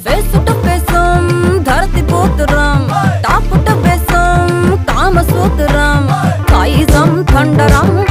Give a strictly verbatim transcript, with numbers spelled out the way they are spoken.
बेसुट बेसम धरती पुत्रम टापुट बेसम काम सूत्रम काइजम थंडरम